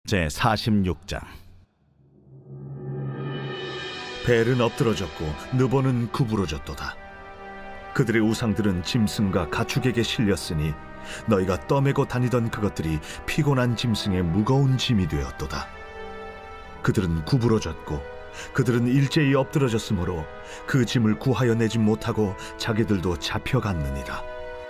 제 46장. 벨은 엎드러졌고 느보는 구부러졌도다. 그들의 우상들은 짐승과 가축에게 실렸으니 너희가 떠매고 다니던 그것들이 피곤한 짐승의 무거운 짐이 되었도다. 그들은 구부러졌고 그들은 일제히 엎드러졌으므로 그 짐을 구하여 내지 못하고 자기들도 잡혀갔느니라.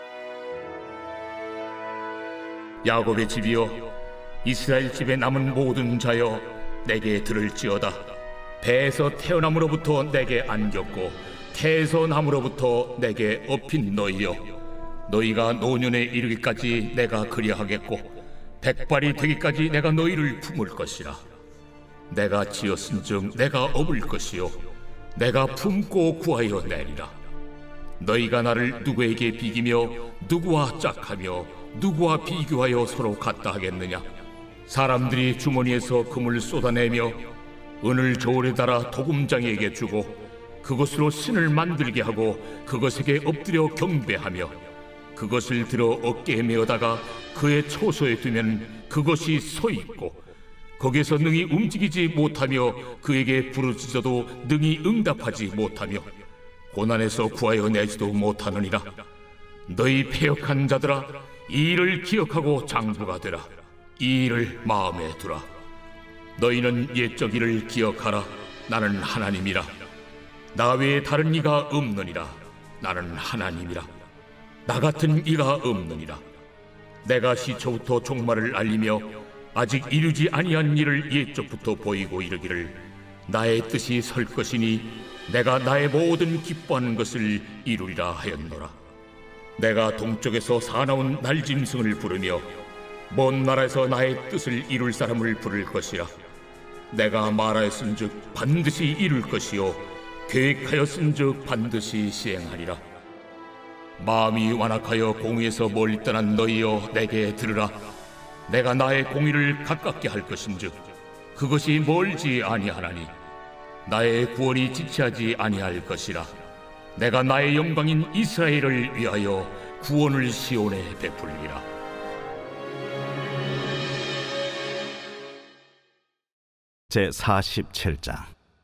야곱의 집이여, 이스라엘 집에 남은 모든 자여, 내게 들을지어다. 배에서 태어남으로부터 내게 안겼고 태에서 남으로부터 내게 업힌 너희여, 너희가 노년에 이르기까지 내가 그리하겠고 백발이 되기까지 내가 너희를 품을 것이라. 내가 지었은즉 내가 업을 것이요 내가 품고 구하여 내리라. 너희가 나를 누구에게 비기며 누구와 짝하며 누구와 비교하여 서로 같다 하겠느냐? 사람들이 주머니에서 금을 쏟아내며 은을 저울에 달아 도금장에게 주고 그것으로 신을 만들게 하고 그것에게 엎드려 경배하며 그것을 들어 어깨에 메어다가 그의 초소에 두면 그것이 서 있고 거기에서 능히 움직이지 못하며 그에게 부르짖어도 능히 응답하지 못하며 고난에서 구하여 내지도 못하느니라. 너희 패역한 자들아, 이 일을 기억하고 장부가 되라. 이 일을 마음에 두라. 너희는 옛적 일을 기억하라. 나는 하나님이라. 나 외에 다른 이가 없느니라. 나는 하나님이라. 나 같은 이가 없느니라. 내가 시초부터 종말을 알리며 아직 이루지 아니한 일을 옛적부터 보이고 이르기를 나의 뜻이 설 것이니 내가 나의 모든 기뻐하는 것을 이루리라 하였노라. 내가 동쪽에서 사나운 날짐승을 부르며 먼 나라에서 나의 뜻을 이룰 사람을 부를 것이라. 내가 말하였은즉 반드시 이룰 것이요 계획하였은즉 반드시 시행하리라. 마음이 완악하여 공의에서 멀리 떠난 너희여, 내게 들으라. 내가 나의 공의를 가깝게 할 것인즉 그것이 멀지 아니하나니 나의 구원이 지체하지 아니할 것이라. 내가 나의 영광인 이스라엘을 위하여 구원을 시온에 베풀리라. 제 47장.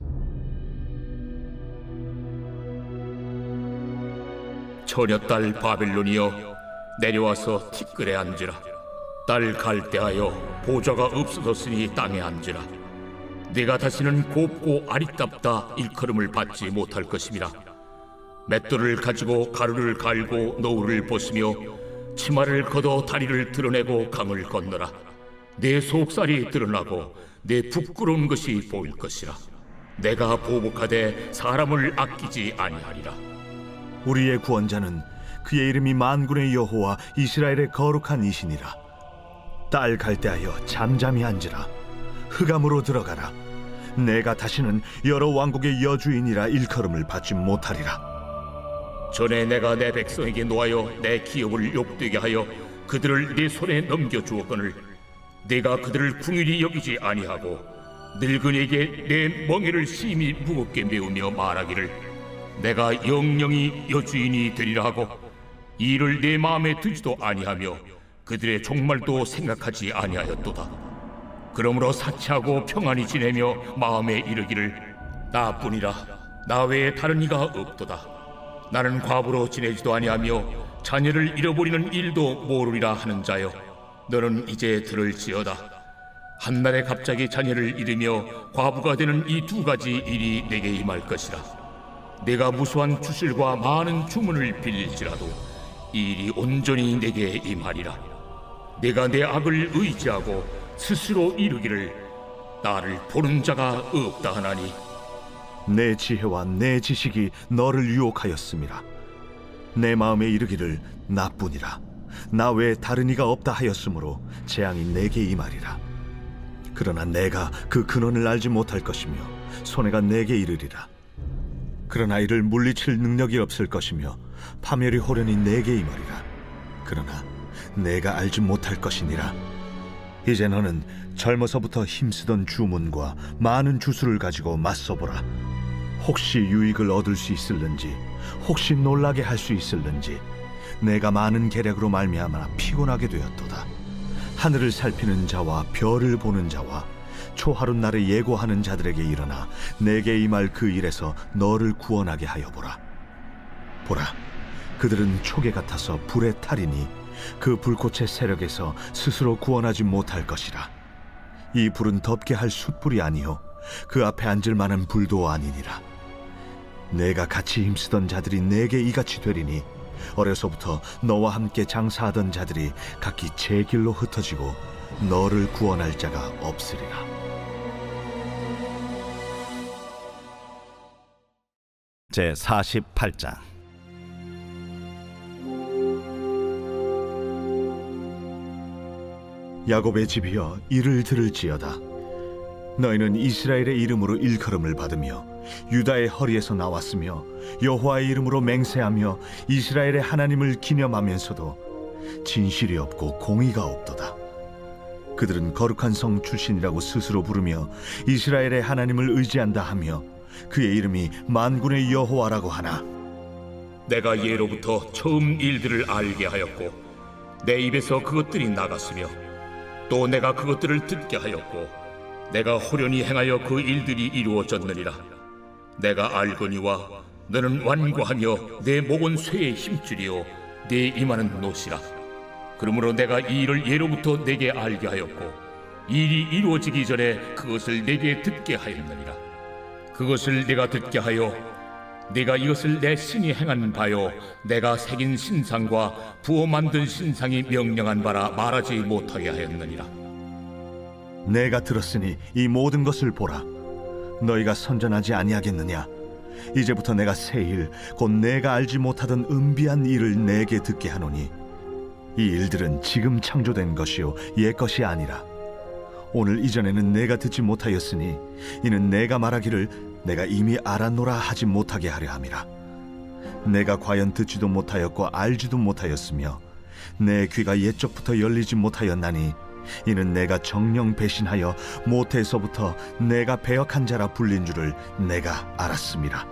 처녀딸 바벨론이여, 내려와서 티끌에 앉으라. 딸 갈대하여 보좌가 없어졌으니 땅에 앉으라. 네가 다시는 곱고 아리답다 일컬음을 받지 못할 것임이라. 맷돌을 가지고 가루를 갈고 노울을 벗으며 치마를 걷어 다리를 드러내고 강을 건너라. 내 속살이 드러나고 내 부끄러운 것이 보일 것이라. 내가 보복하되 사람을 아끼지 아니하리라. 우리의 구원자는 그의 이름이 만군의 여호와 이스라엘의 거룩한 이시니라. 딸 갈대하여 잠잠히 앉으라. 흑암으로 들어가라. 내가 다시는 여러 왕국의 여주인이라 일컬음을 받지 못하리라. 전에 내가 내 백성에게 노하여 내 기업을 욕되게 하여 그들을 네 손에 넘겨주었거늘 네가 그들을 궁일이 여기지 아니하고 늙은이에게 내 멍에를 심히 무겁게 메우며 말하기를 내가 영영이 여주인이 되리라 하고 이 일을 내 마음에 두지도 아니하며 그들의 종말도 생각하지 아니하였도다. 그러므로 사치하고 평안히 지내며 마음에 이르기를 나뿐이라. 나 외에 다른 이가 없도다. 나는 과부로 지내지도 아니하며 자녀를 잃어버리는 일도 모르리라 하는 자여, 너는 이제 들을지어다. 한날에 갑자기 자녀를 잃으며 과부가 되는 이 두 가지 일이 내게 임할 것이라. 내가 무수한 주실과 많은 주문을 빌릴지라도 이 일이 온전히 내게 임하리라. 내가 내 악을 의지하고 스스로 이루기를 나를 보는 자가 없다 하나니 내 지혜와 내 지식이 너를 유혹하였음이라. 내 마음에 이르기를 나뿐이라. 나 외에 다른 이가 없다 하였으므로 재앙이 내게 임하리라. 그러나 내가 그 근원을 알지 못할 것이며 손해가 내게 이르리라. 그러나 이를 물리칠 능력이 없을 것이며 파멸이 호련히 내게 임하리라. 그러나 내가 알지 못할 것이니라. 이제 너는 젊어서부터 힘쓰던 주문과 많은 주술을 가지고 맞서보라. 혹시 유익을 얻을 수 있을는지, 혹시 놀라게 할 수 있을는지. 내가 많은 계략으로 말미암아 피곤하게 되었도다. 하늘을 살피는 자와 별을 보는 자와 초하룻날에 예고하는 자들에게 일어나 내게 임할 그 일에서 너를 구원하게 하여 보라. 보라, 그들은 초계 같아서 불에 타리니 그 불꽃의 세력에서 스스로 구원하지 못할 것이라. 이 불은 덮게 할 숯불이 아니요 그 앞에 앉을 만한 불도 아니니라. 내가 같이 힘쓰던 자들이 내게 이같이 되리니 어려서부터 너와 함께 장사하던 자들이 각기 제 길로 흩어지고 너를 구원할 자가 없으리라. 제 48장. 야곱의 집이여, 이를 들을지어다. 너희는 이스라엘의 이름으로 일컬음을 받으며 유다의 허리에서 나왔으며 여호와의 이름으로 맹세하며 이스라엘의 하나님을 기념하면서도 진실이 없고 공의가 없도다. 그들은 거룩한 성 출신이라고 스스로 부르며 이스라엘의 하나님을 의지한다 하며 그의 이름이 만군의 여호와라고 하나, 내가 예로부터 처음 일들을 알게 하였고 내 입에서 그것들이 나갔으며 또 내가 그것들을 듣게 하였고 내가 호련히 행하여 그 일들이 이루어졌느니라. 내가 알거니와 너는 완고하며 내 목은 쇠에 힘줄이요 내 이마는 노시라. 그러므로 내가 이 일을 예로부터 내게 알게 하였고 일이 이루어지기 전에 그것을 내게 듣게 하였느니라. 그것을 내가 듣게 하여 내가 이것을 내 신이 행한 바요 내가 새긴 신상과 부어 만든 신상이 명령한 바라 말하지 못하게 하였느니라. 내가 들었으니 이 모든 것을 보라. 너희가 선전하지 아니하겠느냐? 이제부터 내가 새 일, 곧 내가 알지 못하던 은비한 일을 내게 듣게 하노니 이 일들은 지금 창조된 것이요 옛 것이 아니라 오늘 이전에는 내가 듣지 못하였으니 이는 내가 말하기를 내가 이미 알았노라 하지 못하게 하려 함이라. 내가 과연 듣지도 못하였고 알지도 못하였으며 내 귀가 옛적부터 열리지 못하였나니 이는 내가 정령 배신하여 모태에서부터 내가 배역한 자라 불린 줄을 내가 알았음이라.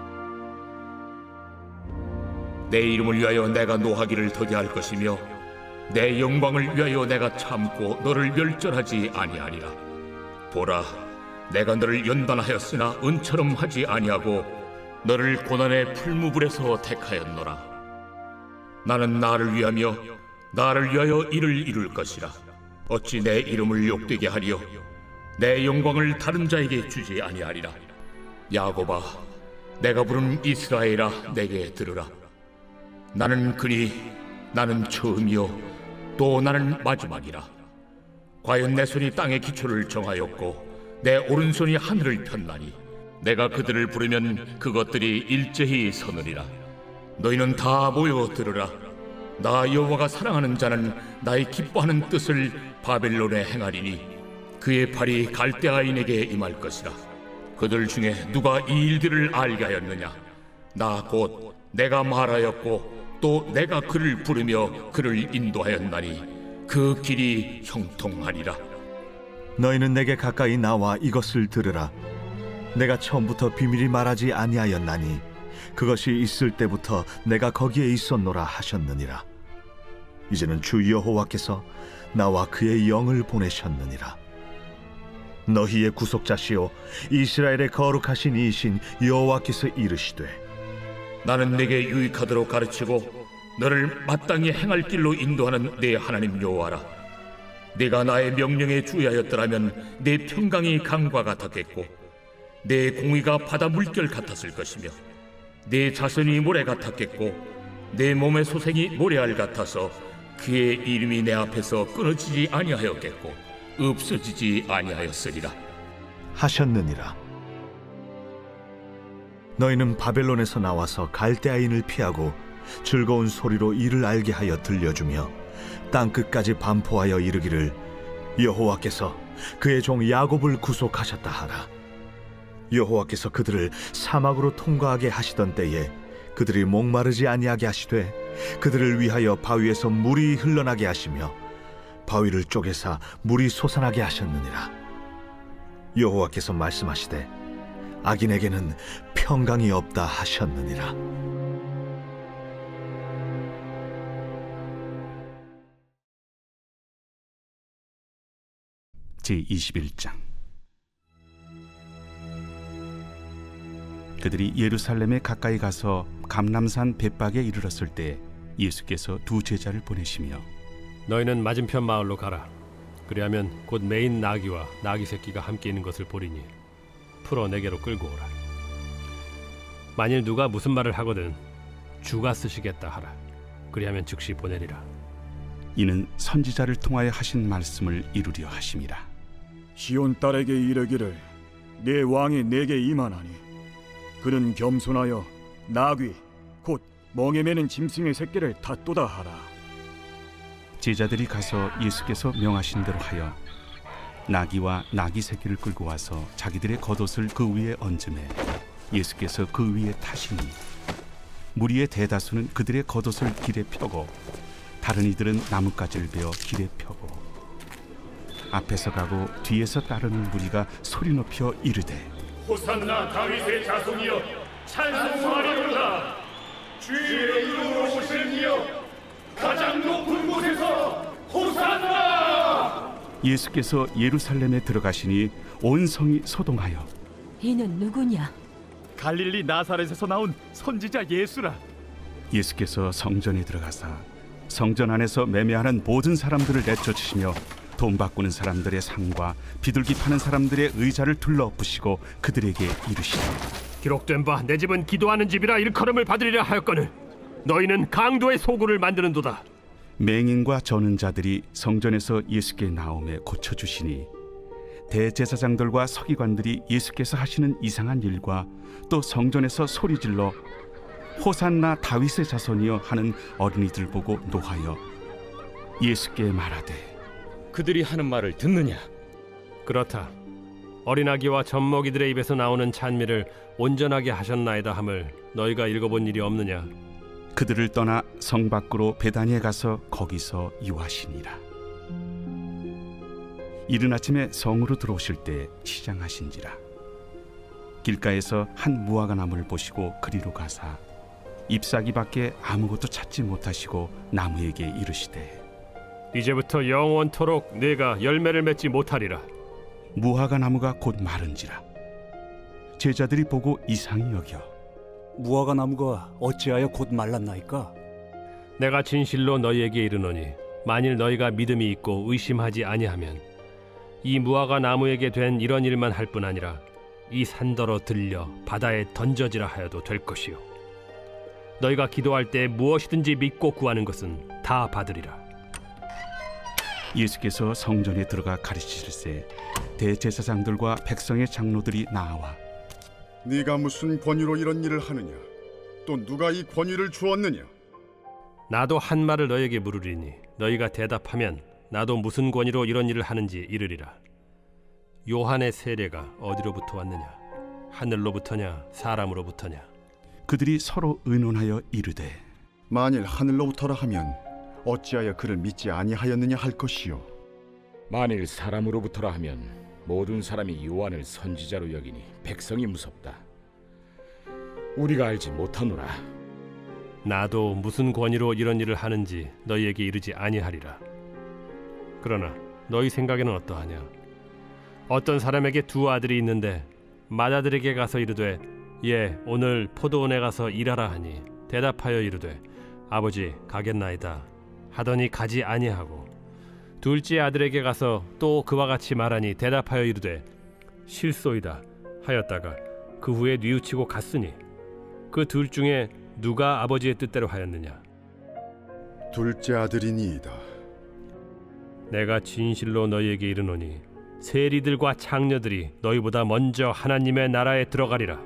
내 이름을 위하여 내가 노하기를 더디할 것이며 내 영광을 위하여 내가 참고 너를 멸절하지 아니하리라. 보라, 내가 너를 연단하였으나 은처럼 하지 아니하고 너를 고난의 풀무불에서 택하였노라. 나는 나를 위하며 나를 위하여 이를 이룰 것이라. 어찌 내 이름을 욕되게 하리요 내 영광을 다른 자에게 주지 아니하리라. 야곱아, 내가 부른 이스라엘아, 내게 들으라. 나는 그니 나는 처음이요 또 나는 마지막이라. 과연 내 손이 땅의 기초를 정하였고 내 오른손이 하늘을 폈나니 내가 그들을 부르면 그것들이 일제히 서느니라. 너희는 다 모여 들으라. 나 여호와가 사랑하는 자는 나의 기뻐하는 뜻을 바벨론에 행하리니 그의 팔이 갈대아인에게 임할 것이라. 그들 중에 누가 이 일들을 알게 하였느냐? 나 곧 내가 말하였고 또 내가 그를 부르며 그를 인도하였나니 그 길이 형통하리라. 너희는 내게 가까이 나와 이것을 들으라. 내가 처음부터 비밀이 말하지 아니하였나니 그것이 있을 때부터 내가 거기에 있었노라 하셨느니라. 이제는 주 여호와께서 나와 그의 영을 보내셨느니라. 너희의 구속자시오 이스라엘의 거룩하신 이이신 여호와께서 이르시되 나는 내게 유익하도록 가르치고 너를 마땅히 행할 길로 인도하는 내 하나님 여호와라. 네가 나의 명령에 주의하였더라면 내 평강이 강과 같았겠고 내 공의가 바다 물결 같았을 것이며 내 자손이 모래 같았겠고 내 몸의 소생이 모래알 같아서 그의 이름이 내 앞에서 끊어지지 아니하였겠고 없어지지 아니하였으리라 하셨느니라. 너희는 바벨론에서 나와서 갈대아인을 피하고 즐거운 소리로 이를 알게 하여 들려주며 땅끝까지 반포하여 이르기를 여호와께서 그의 종 야곱을 구속하셨다 하라. 여호와께서 그들을 사막으로 통과하게 하시던 때에 그들이 목마르지 아니하게 하시되 그들을 위하여 바위에서 물이 흘러나게 하시며 바위를 쪼개사 물이 솟아나게 하셨느니라. 여호와께서 말씀하시되 악인에게는 평강이 없다 하셨느니라. 제21장. 그들이 예루살렘에 가까이 가서 감람산 벳박에 이르렀을 때 예수께서 두 제자를 보내시며 너희는 맞은편 마을로 가라. 그리하면 곧 매인 나귀와 나귀 새끼가 함께 있는 것을 보리니 풀어 내게로 끌고 오라. 만일 누가 무슨 말을 하거든 주가 쓰시겠다 하라. 그리하면 즉시 보내리라. 이는 선지자를 통하여 하신 말씀을 이루려 하심이라. 시온 딸에게 이르기를 내 왕이 내게 임하나니 그는 겸손하여 나귀 곧 멍에 매는 짐승의 새끼를 탔도다 하라. 제자들이 가서 예수께서 명하신 대로 하여 나귀와 나귀 새끼를 끌고 와서 자기들의 겉옷을 그 위에 얹음에 예수께서 그 위에 타시니 무리의 대다수는 그들의 겉옷을 길에 펴고 다른 이들은 나뭇가지를 베어 길에 펴고 앞에서 가고 뒤에서 따르는 무리가 소리 높여 이르되 호산나 다윗의 자손이여 찬송하리로다. 주의 이름으로 오시는 이여 가장 높은 곳에서 호산나. 예수께서 예루살렘에 들어가시니 온 성이 소동하여 이는 누구냐? 갈릴리 나사렛에서 나온 선지자 예수라. 예수께서 성전에 들어가사 성전 안에서 매매하는 모든 사람들을 내쫓으시며 돈 바꾸는 사람들의 상과 비둘기 파는 사람들의 의자를 둘러엎으시고 그들에게 이르시되 기록된 바 내 집은 기도하는 집이라 일컬음을 받으리라 하였거늘 너희는 강도의 소굴을 만드는도다. 맹인과 저는 자들이 성전에서 예수께 나오매 고쳐주시니 대제사장들과 서기관들이 예수께서 하시는 이상한 일과 또 성전에서 소리질러 호산나 다윗의 자손이여 하는 어린이들 보고 노하여 예수께 말하되 그들이 하는 말을 듣느냐? 그렇다. 어린아기와 젖먹이들의 입에서 나오는 찬미를 온전하게 하셨나이다 함을 너희가 읽어본 일이 없느냐? 그들을 떠나 성 밖으로 베다니에 가서 거기서 유하시니라. 이른 아침에 성으로 들어오실 때 시장하신지라. 길가에서 한 무화과 나무를 보시고 그리로 가사 잎사귀 밖에 아무것도 찾지 못하시고 나무에게 이르시되 이제부터 영원토록 네가 열매를 맺지 못하리라. 무화과 나무가 곧 마른지라. 제자들이 보고 이상히 여겨 무화과 나무가 어찌하여 곧 말랐나이까? 내가 진실로 너희에게 이르노니 만일 너희가 믿음이 있고 의심하지 아니하면 이 무화과 나무에게 된 이런 일만 할 뿐 아니라 이 산더러 들려 바다에 던져지라 하여도 될 것이요 너희가 기도할 때 무엇이든지 믿고 구하는 것은 다 받으리라. 예수께서 성전에 들어가 가르치실세 대제사장들과 백성의 장로들이 나와 네가 무슨 권위로 이런 일을 하느냐? 또 누가 이 권위를 주었느냐? 나도 한 말을 너희에게 물으리니 너희가 대답하면 나도 무슨 권위로 이런 일을 하는지 이르리라. 요한의 세례가 어디로부터 왔느냐? 하늘로부터냐 사람으로부터냐? 그들이 서로 의논하여 이르되 만일 하늘로부터라 하면 어찌하여 그를 믿지 아니하였느냐 할 것이요. 만일 사람으로부터라 하면 모든 사람이 요한을 선지자로 여기니 백성이 무섭다. 우리가 알지 못하노라. 나도 무슨 권위로 이런 일을 하는지 너희에게 이르지 아니하리라. 그러나 너희 생각에는 어떠하냐? 어떤 사람에게 두 아들이 있는데 맏아들에게 가서 이르되 예 오늘 포도원에 가서 일하라 하니 대답하여 이르되 아버지 가겠나이다 하더니 가지 아니하고 둘째 아들에게 가서 또 그와 같이 말하니 대답하여 이르되 실소이다 하였다가 그 후에 뉘우치고 갔으니 그 둘 중에 누가 아버지의 뜻대로 하였느냐? 둘째 아들이니이다. 내가 진실로 너희에게 이르노니 세리들과 창녀들이 너희보다 먼저 하나님의 나라에 들어가리라.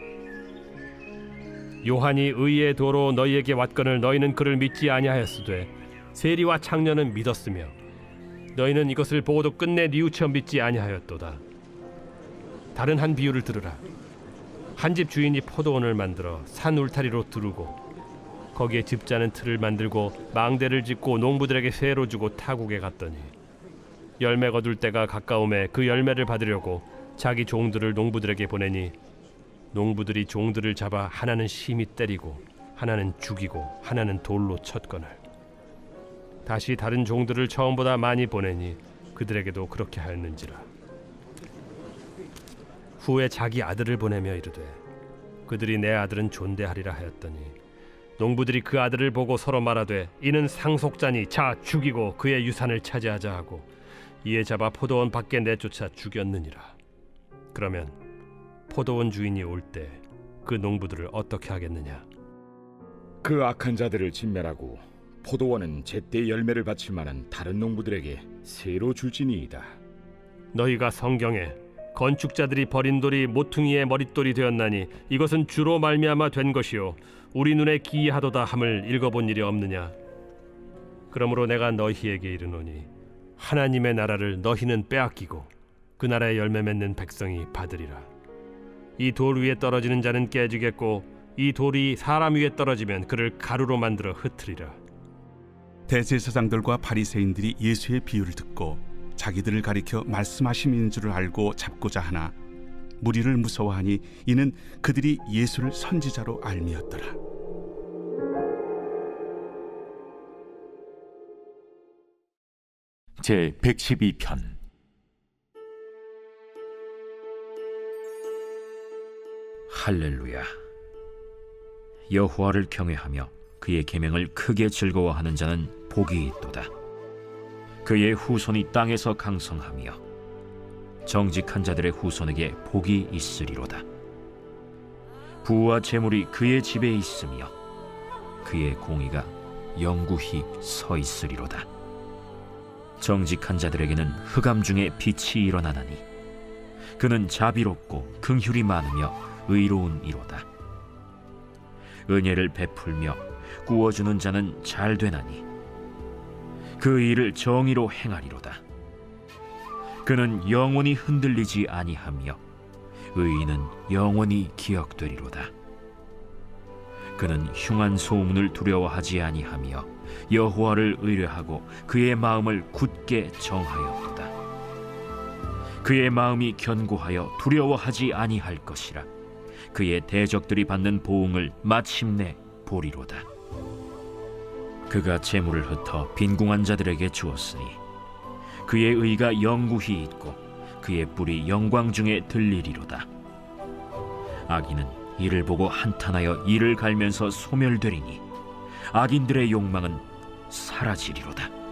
요한이 의의 도로 너희에게 왔거늘 너희는 그를 믿지 아니하였으되 세리와 창녀는 믿었으며 너희는 이것을 보고도 끝내 뉘우쳐 믿지 아니하였도다. 다른 한 비유를 들으라. 한 집 주인이 포도원을 만들어 산 울타리로 두르고 거기에 집자는 틀을 만들고 망대를 짓고 농부들에게 세로 주고 타국에 갔더니 열매 거둘 때가 가까움에 그 열매를 받으려고 자기 종들을 농부들에게 보내니 농부들이 종들을 잡아 하나는 심히 때리고 하나는 죽이고 하나는 돌로 쳤거늘 다시 다른 종들을 처음보다 많이 보내니 그들에게도 그렇게 하였는지라. 후에 자기 아들을 보내며 이르되 그들이 내 아들은 존대하리라 하였더니 농부들이 그 아들을 보고 서로 말하되 이는 상속자니 자 죽이고 그의 유산을 차지하자 하고 이에 잡아 포도원 밖에 내쫓아 죽였느니라. 그러면 포도원 주인이 올 때 그 농부들을 어떻게 하겠느냐? 그 악한 자들을 진멸하고 포도원은 제때 열매를 바칠 만한 다른 농부들에게 새로 줄지니이다. 너희가 성경에 건축자들이 버린 돌이 모퉁이의 머릿돌이 되었나니 이것은 주로 말미암아 된 것이요 우리 눈에 기이하도다 함을 읽어본 일이 없느냐? 그러므로 내가 너희에게 이르노니 하나님의 나라를 너희는 빼앗기고 그 나라의 열매 맺는 백성이 받으리라. 이 돌 위에 떨어지는 자는 깨지겠고 이 돌이 사람 위에 떨어지면 그를 가루로 만들어 흩으리라. 대제사장들과 바리새인들이 예수의 비유를 듣고 자기들을 가리켜 말씀하심인 줄을 알고 잡고자 하나 무리를 무서워하니 이는 그들이 예수를 선지자로 알미었더라. 제 112편. 할렐루야. 여호와를 경외하며 그의 계명을 크게 즐거워하는 자는 복이 있도다. 그의 후손이 땅에서 강성하며 정직한 자들의 후손에게 복이 있으리로다. 부와 재물이 그의 집에 있으며 그의 공의가 영구히 서 있으리로다. 정직한 자들에게는 흑암 중에 빛이 일어나나니 그는 자비롭고 긍휼이 많으며 의로운 이로다. 은혜를 베풀며 구워주는 자는 잘 되나니 그 일을 정의로 행하리로다. 그는 영원히 흔들리지 아니하며 의인은 영원히 기억되리로다. 그는 흉한 소문을 두려워하지 아니하며 여호와를 의뢰하고 그의 마음을 굳게 정하였도다. 그의 마음이 견고하여 두려워하지 아니할 것이라. 그의 대적들이 받는 보응을 마침내 보리로다. 그가 재물을 흩어 빈궁한 자들에게 주었으니 그의 의가 영구히 있고 그의 뿔이 영광 중에 들리리로다. 악인은 이를 보고 한탄하여 이를 갈면서 소멸되리니 악인들의 욕망은 사라지리로다.